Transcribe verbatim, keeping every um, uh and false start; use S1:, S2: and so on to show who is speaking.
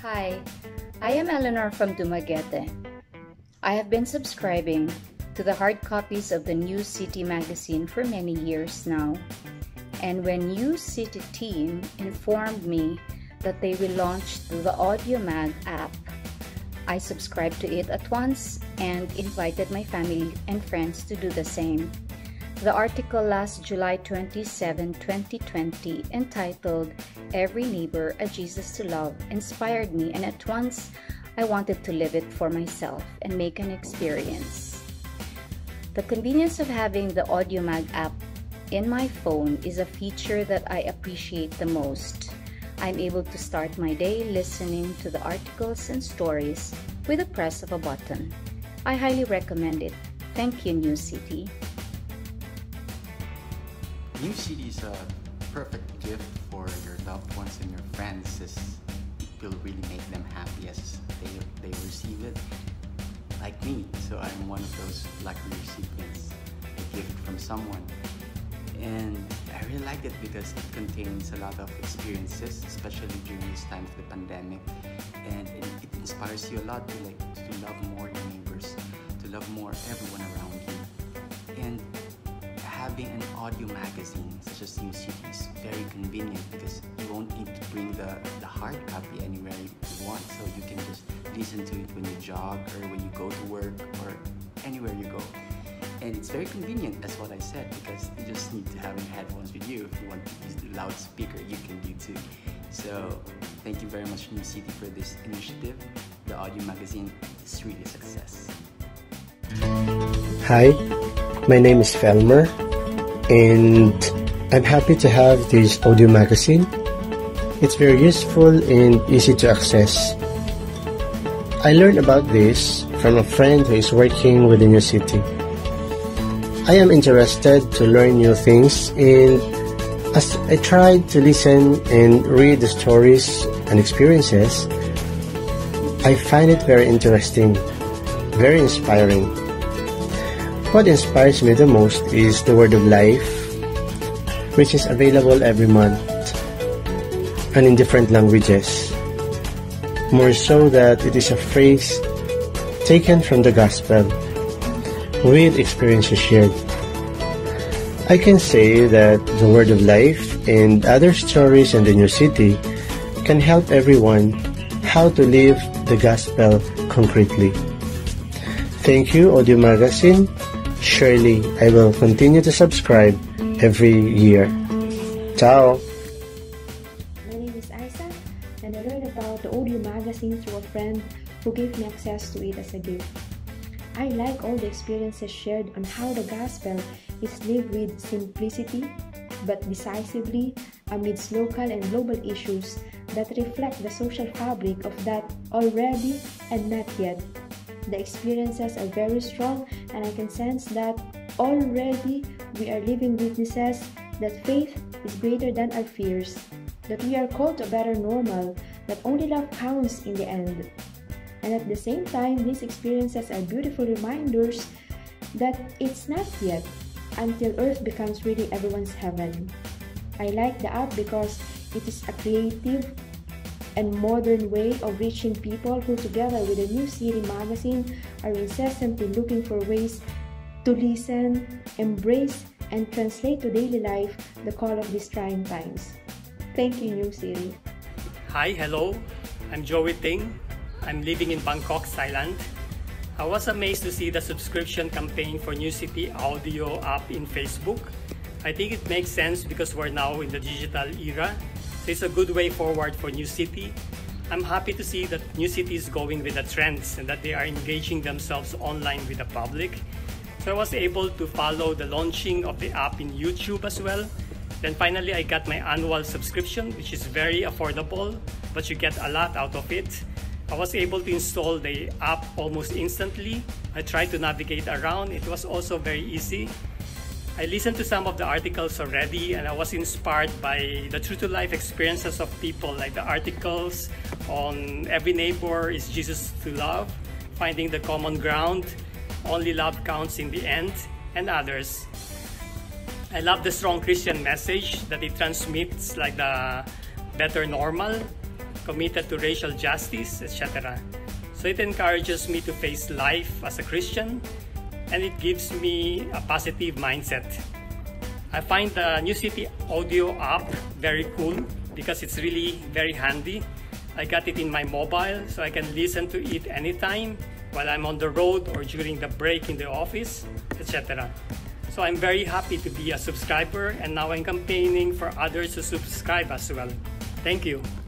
S1: Hi, I am Eleanor from Dumaguete. I have been subscribing to the hard copies of the New City magazine for many years now. And when New City team informed me that they will launch the AudioMag app, I subscribed to it at once and invited my family and friends to do the same. The article last July twenty-seventh, twenty twenty, entitled "Every Neighbor a Jesus to Love," inspired me, and at once I wanted to live it for myself and make an experience. The convenience of having the AudioMag app in my phone is a feature that I appreciate the most. I'm able to start my day listening to the articles and stories with a press of a button. I highly recommend it. Thank you, New City.
S2: New City is a perfect gift for your loved ones and your friends, as it will really make them happy as they, they receive it, like me. So I'm one of those lucky recipients, a gift from someone. And I really like it because it contains a lot of experiences, especially during this time of the pandemic. And it, it inspires you a lot to like to love more your neighbors, to love more everyone around you. And having an audio magazine such as New City is very convenient because you won't need to bring the, the hard copy anywhere you want, so you can just listen to it when you jog or when you go to work or anywhere you go. And it's very convenient, as what I said, because you just need to have your headphones with you. If you want to use the loudspeaker, you can do too. So thank you very much, New City, for this initiative. The audio magazine is really a success.
S3: Hi, my name is Felmer, and I'm happy to have this audio magazine. It's very useful and easy to access. I learned about this from a friend who is working with the New City. I am interested to learn new things, and as I tried to listen and read the stories and experiences, I find it very interesting, very inspiring. What inspires me the most is the Word of Life, which is available every month and in different languages. More so that it is a phrase taken from the Gospel with experiences shared. I can say that the Word of Life and other stories in the New City can help everyone how to live the Gospel concretely. Thank you, Audio Magazine. Surely, I will continue to subscribe every year. Ciao!
S4: My name is Isa, and I learned about the audio magazine through a friend who gave me access to it as a gift. I like all the experiences shared on how the gospel is lived with simplicity but decisively amidst local and global issues that reflect the social fabric of that already and not yet. The experiences are very strong, and I can sense that already we are living witnesses that faith is greater than our fears, that we are called to a better normal, that only love counts in the end. And at the same time, these experiences are beautiful reminders that it's not yet until earth becomes really everyone's heaven. I like the app because it is a creative and modern way of reaching people who, together with the New City magazine, are incessantly looking for ways to listen, embrace, and translate to daily life the call of these trying times. Thank you, New City.
S5: Hi, hello. I'm Joey Ting. I'm living in Bangkok, Thailand. I was amazed to see the subscription campaign for New City audio app in Facebook. I think it makes sense because we're now in the digital era. So it's a good way forward for New City. I'm happy to see that New City is going with the trends and that they are engaging themselves online with the public. So I was able to follow the launching of the app in YouTube as well. Then finally, I got my annual subscription, which is very affordable, but you get a lot out of it. I was able to install the app almost instantly. I tried to navigate around. It was also very easy. I listened to some of the articles already, and I was inspired by the true-to-life experiences of people, like the articles on Every Neighbor is Jesus to Love, Finding the Common Ground, Only Love Counts in the End, and others. I love the strong Christian message that it transmits, like the better normal. committed to racial justice, et cetera. So it encourages me to face life as a Christian, and it gives me a positive mindset. I find the New City Audio app very cool because it's really very handy. I got it in my mobile, so I can listen to it anytime while I'm on the road or during the break in the office, et cetera. So I'm very happy to be a subscriber, and now I'm campaigning for others to subscribe as well. Thank you.